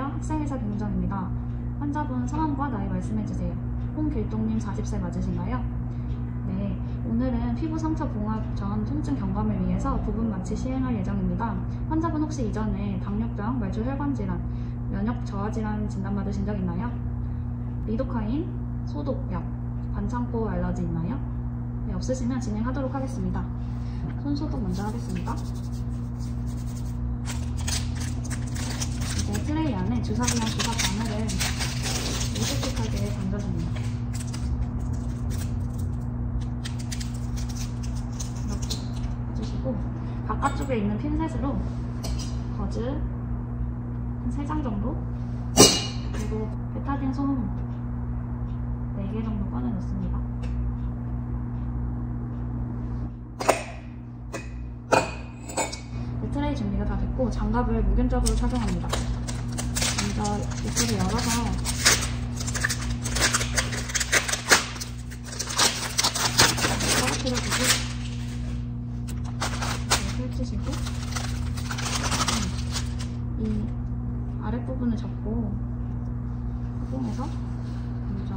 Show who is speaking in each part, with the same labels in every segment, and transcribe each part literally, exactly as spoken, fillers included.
Speaker 1: 안녕하세요. 학생회사 김은정입니다. 환자분 성함과 나이 말씀해주세요. 홍길동님 사십 세 맞으신가요? 네, 오늘은 피부 상처 봉합 전 통증 경감을 위해서 부분 마취 시행할 예정입니다. 환자분 혹시 이전에 당뇨병, 말초혈관 질환, 면역 저하 질환 진단받으신 적 있나요? 리도카인, 소독약, 반창고 알러지 있나요? 네, 없으시면 진행하도록 하겠습니다. 손 소독 먼저 하겠습니다. 이제 트레이 안에 주사기랑 주사 바늘을 미세하게 담겨줍니다. 이렇게 해주시고 바깥쪽에 있는 핀셋으로 거즈 한 세 장 정도, 그리고 베타딘 솜 네 개 정도 꺼내놓습니다. 네, 트레이 준비가 다 됐고 장갑을 무균적으로 착용합니다. 먼저 입구를 열어서 떨어뜨려주고 이렇게 펼치시고 이 아랫부분을 잡고 허공에서 먼저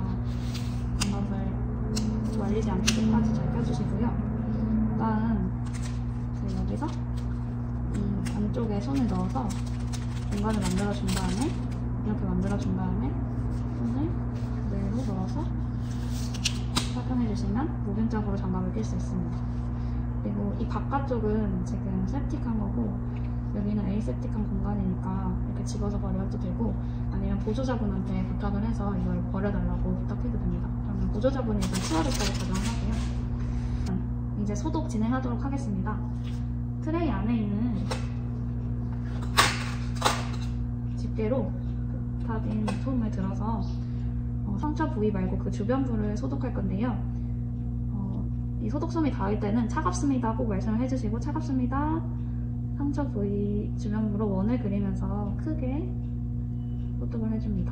Speaker 1: 장갑을 말리지 않게까지 잘 껴주시고요. 다음 여기서 이 안쪽에 손을 넣어서 공간을 만들어준 다음에 이렇게 만들어준 다음에 손을 그대로 넣어서 착용해주시면 무균적으로 장갑을 낄 수 있습니다. 그리고 이 바깥쪽은 지금 세프틱한 거고 여기는 에이세프틱한 공간이니까 이렇게 집어서 버려도 되고 아니면 보조자분한테 부탁을 해서 이걸 버려달라고 부탁해도 됩니다. 그러면 보조자분이 일단 치워줬다고 가정하고요. 이제 소독 진행하도록 하겠습니다. 트레이 안에 있는 집게로 베타딘 솜을 들어서 어, 상처 부위 말고 그 주변부를 소독할 건데요. 어, 이 소독솜이 닿을 때는 차갑습니다 꼭 말씀을 해주시고, 차갑습니다, 상처 부위 주변부로 원을 그리면서 크게 소독을 해줍니다.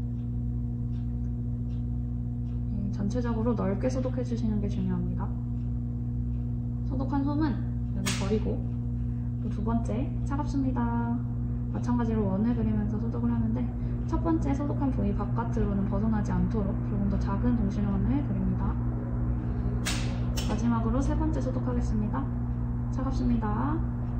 Speaker 1: 네, 전체적으로 넓게 소독해주시는 게 중요합니다. 소독한 솜은 여기 버리고 또 두 번째 차갑습니다. 마찬가지로 원을 그리면서 소독을 하는데 첫 번째 소독한 부위 바깥으로는 벗어나지 않도록 조금 더 작은 동실원을 그립니다. 마지막으로 세 번째 소독하겠습니다. 차갑습니다.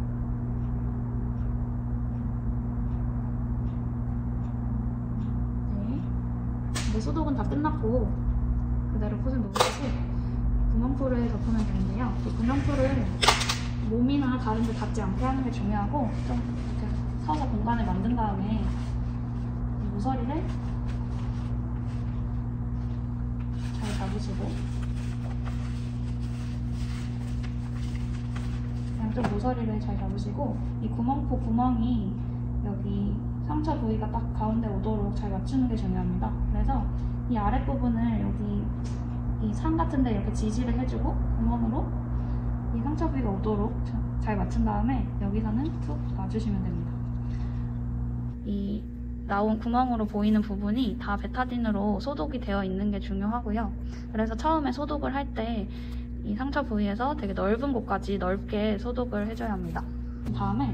Speaker 1: 네, 이제 소독은 다 끝났고 그대로 붓을 놓으시고 구멍풀을 덮으면 되는데요. 이 구멍풀을 몸이나 다른 데 닿지 않게 하는 게 중요하고 좀 이렇게 서서 공간을 만든 다음에 이 모서리를 잘 잡으시고 양쪽 모서리를 잘 잡으시고 이 구멍포 구멍이 여기 상처 부위가 딱 가운데 오도록 잘 맞추는 게 중요합니다. 그래서 이 아랫부분을 여기 이 상 같은 데 이렇게 지지를 해주고 구멍으로 이 상처 부위가 오도록 잘 맞춘 다음에 여기서는 툭 놔주시면 됩니다. 이 나온 구멍으로 보이는 부분이 다 베타딘으로 소독이 되어 있는 게 중요하고요. 그래서 처음에 소독을 할 때 이 상처 부위에서 되게 넓은 곳까지 넓게 소독을 해줘야 합니다. 다음에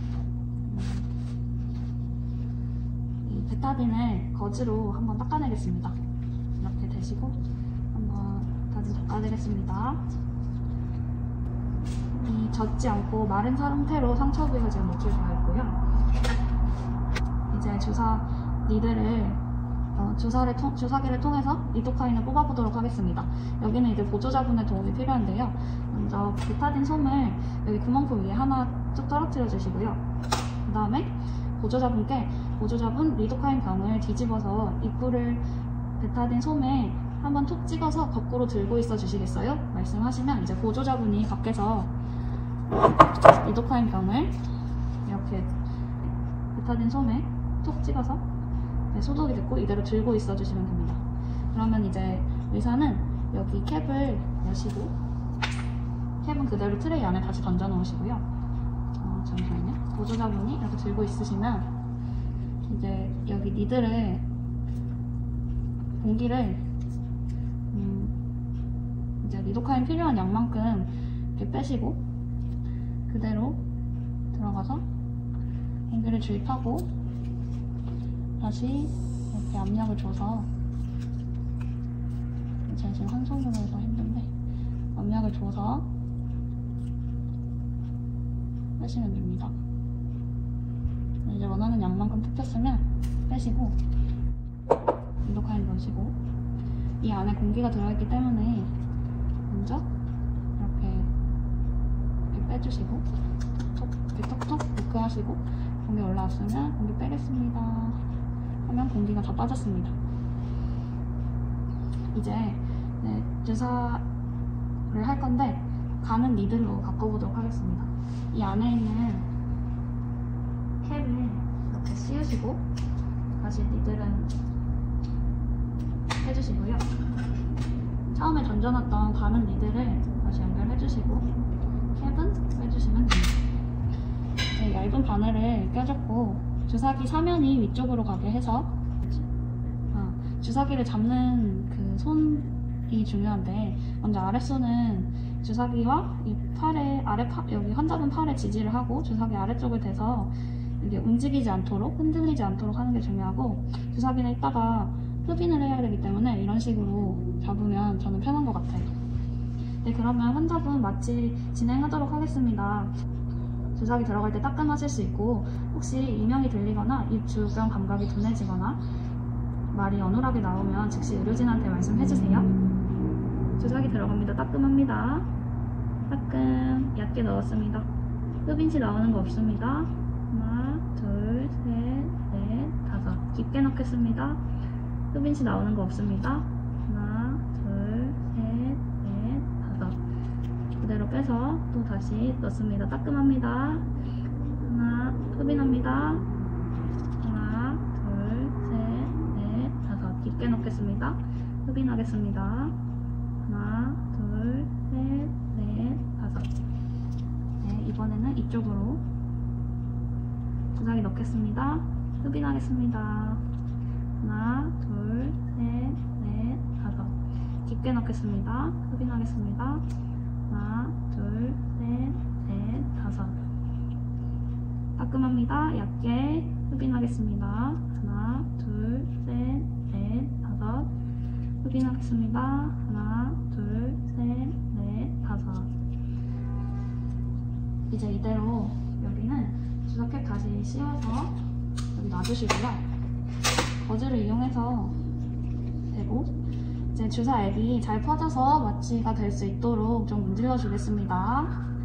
Speaker 1: 이 베타딘을 거즈로 한번 닦아내겠습니다. 이렇게 대시고 한번 다시 닦아내겠습니다. 이 젖지 않고 마른 상태로 상처 부위가 지금 노출되어 있고요. 이제 주사 니들을 어, 주사를 통, 주사기를 통해서 리도카인을 뽑아보도록 하겠습니다. 여기는 이제 보조자분의 도움이 필요한데요. 먼저 베타딘 솜을 여기 구멍포 위에 하나 쭉 떨어뜨려 주시고요. 그 다음에 보조자분께 보조자분 리도카인 병을 뒤집어서 입구를 베타딘 솜에 한번 톡 찍어서 거꾸로 들고 있어 주시겠어요? 말씀하시면 이제 보조자분이 밖에서 리도카인 병을 이렇게 베타딘 솜에 톡 찍어서 네, 소독이 됐고 이대로 들고 있어 주시면 됩니다. 그러면 이제 의사는 여기 캡을 여시고 캡은 그대로 트레이 안에 다시 던져 놓으시고요. 어, 잠시만요. 보조자분이 이렇게 들고 있으시면 이제 여기 니들을 공기를 음, 이제 리도카인 필요한 양만큼 이렇게 빼시고 그대로 들어가서 공기를 주입하고 다시 이렇게 압력을 줘서, 제가 지금 한 손으로 해서 힘든데 압력을 줘서 빼시면 됩니다. 이제 원하는 양만큼 뜯겼으면 빼시고 인도카인 넣으시고, 이 안에 공기가 들어있기 때문에 먼저 이렇게, 이렇게 빼주시고 톡톡 이렇게 톡톡 노크 하시고, 공기 올라왔으면 공기 빼겠습니다 하면 공기가 다 빠졌습니다. 이제 네, 주사를 할 건데 가는 니들로 바꿔보도록 하겠습니다. 이 안에 있는 캡을 이렇게 씌우시고 다시 니들은 해주시고요. 처음에 던져놨던 가는 니들을 다시 연결해주시고 캡은 빼주시면 됩니다. 이제 얇은 바늘을 껴줬고 주사기 사면이 위쪽으로 가게 해서, 어, 주사기를 잡는 그 손이 중요한데, 먼저 아랫손은 주사기와 이 팔에 아래 파, 여기 환자분 팔에 지지를 하고 주사기 아래쪽을 대서 이게 움직이지 않도록, 흔들리지 않도록 하는 게 중요하고, 주사기는 이따가 흡인을 해야 되기 때문에 이런 식으로 잡으면 저는 편한 것 같아요. 네, 그러면 환자분 마취 진행하도록 하겠습니다. 주사기 들어갈 때 따끔하실 수 있고, 혹시 이명이 들리거나 입 주변 감각이 둔해지거나 말이 어눌하게 나오면 즉시 의료진한테 말씀해주세요. 주사기 들어갑니다. 따끔합니다. 따끔. 얕게 넣었습니다. 흡인시 나오는 거 없습니다. 하나, 둘, 셋, 넷, 다섯. 깊게 넣겠습니다. 흡인시 나오는 거 없습니다. 하나, 둘, 셋, 넷, 다섯. 그대로 빼서 또 다시 넣습니다. 따끔합니다. 하나, 흡인합니다. 하나, 둘, 셋, 넷, 다섯. 깊게 넣겠습니다. 흡인하겠습니다. 하나, 둘, 셋, 넷, 다섯. 네, 이번에는 이쪽으로 주사기 넣겠습니다. 흡인하겠습니다. 하나, 둘, 셋, 넷, 다섯. 깊게 넣겠습니다. 흡인하겠습니다. 하나, 둘, 셋, 넷, 다섯. 따끔합니다. 얇게 흡인하겠습니다. 하나, 둘, 셋, 넷, 다섯. 흡인하겠습니다. 하나, 둘, 셋, 넷, 다섯. 이제 이대로 여기는 주사캡 다시 씌워서 여기 놔주시고요. 거즈를 이용해서 되고, 이제 주사액이 잘 퍼져서 마취가 될 수 있도록 좀 문질러 주겠습니다.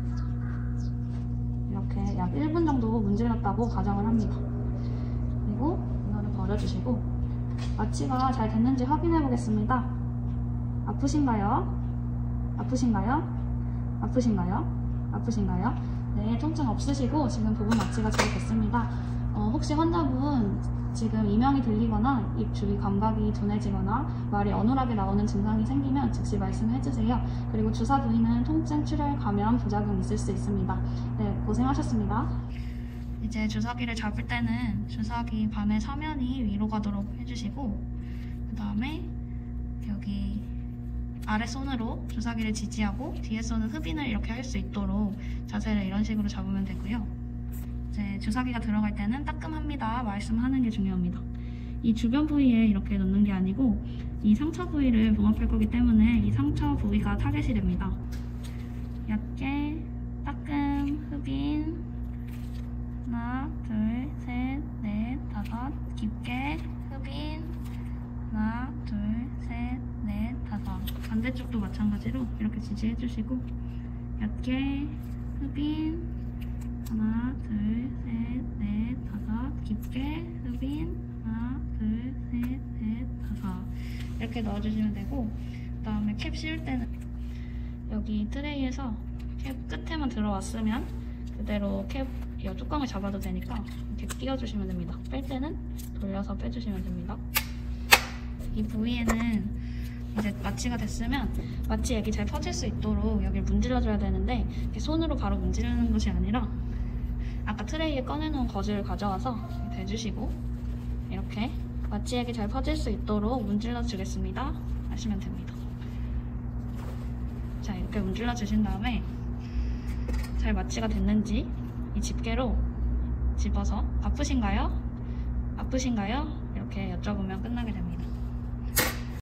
Speaker 1: 이렇게 약 일 분 정도 문질렀다고 가정을 합니다. 그리고 이거를 버려주시고 마취가 잘 됐는지 확인해 보겠습니다. 아프신가요? 아프신가요? 아프신가요? 아프신가요? 네, 통증 없으시고 지금 부분 마취가 잘 됐습니다. 어, 혹시 환자분 지금 이명이 들리거나 입 주위 감각이 둔해지거나 말이 어눌하게 나오는 증상이 생기면 즉시 말씀해주세요. 그리고 주사 부위는 통증, 출혈, 감염, 부작용 있을 수 있습니다. 네, 고생하셨습니다. 이제 주사기를 잡을 때는 주사기 반의 사면이 위로 가도록 해주시고, 그 다음에 여기 아래손으로 주사기를 지지하고 뒤에 손은 흡인을 이렇게 할 수 있도록 자세를 이런 식으로 잡으면 되고요. 이제 주사기가 들어갈 때는 따끔합니다 말씀하는 게 중요합니다. 이 주변 부위에 이렇게 넣는 게 아니고 이 상처 부위를 봉합할 거기 때문에 이 상처 부위가 타겟이 됩니다. 얇게 따끔 흡인 하나, 둘, 셋, 넷, 다섯. 깊게 흡인 하나, 둘, 셋, 넷, 다섯. 반대쪽도 마찬가지로 이렇게 지지해 주시고 얇게 흡인 하나, 둘, 셋, 넷, 다섯. 깊게 흡인 하나, 둘, 셋, 넷, 다섯. 이렇게 넣어주시면 되고, 그 다음에 캡 씌울 때는 여기 트레이에서 캡 끝에만 들어왔으면 그대로 캡 이 뚜껑을 잡아도 되니까 이렇게 끼워주시면 됩니다. 뺄 때는 돌려서 빼주시면 됩니다. 이 부위에는 이제 마취가 됐으면 마취액이 잘 퍼질 수 있도록 여기를 문질러줘야 되는데, 이렇게 손으로 바로 문지르는 것이 아니라 아까 트레이에 꺼내놓은 거즈를 가져와서 대주시고 이렇게 마취액이 잘 퍼질 수 있도록 문질러 주겠습니다 하시면 됩니다. 자, 이렇게 문질러 주신 다음에 잘 마취가 됐는지 이 집게로 집어서 아프신가요? 아프신가요? 이렇게 여쭤보면 끝나게 됩니다.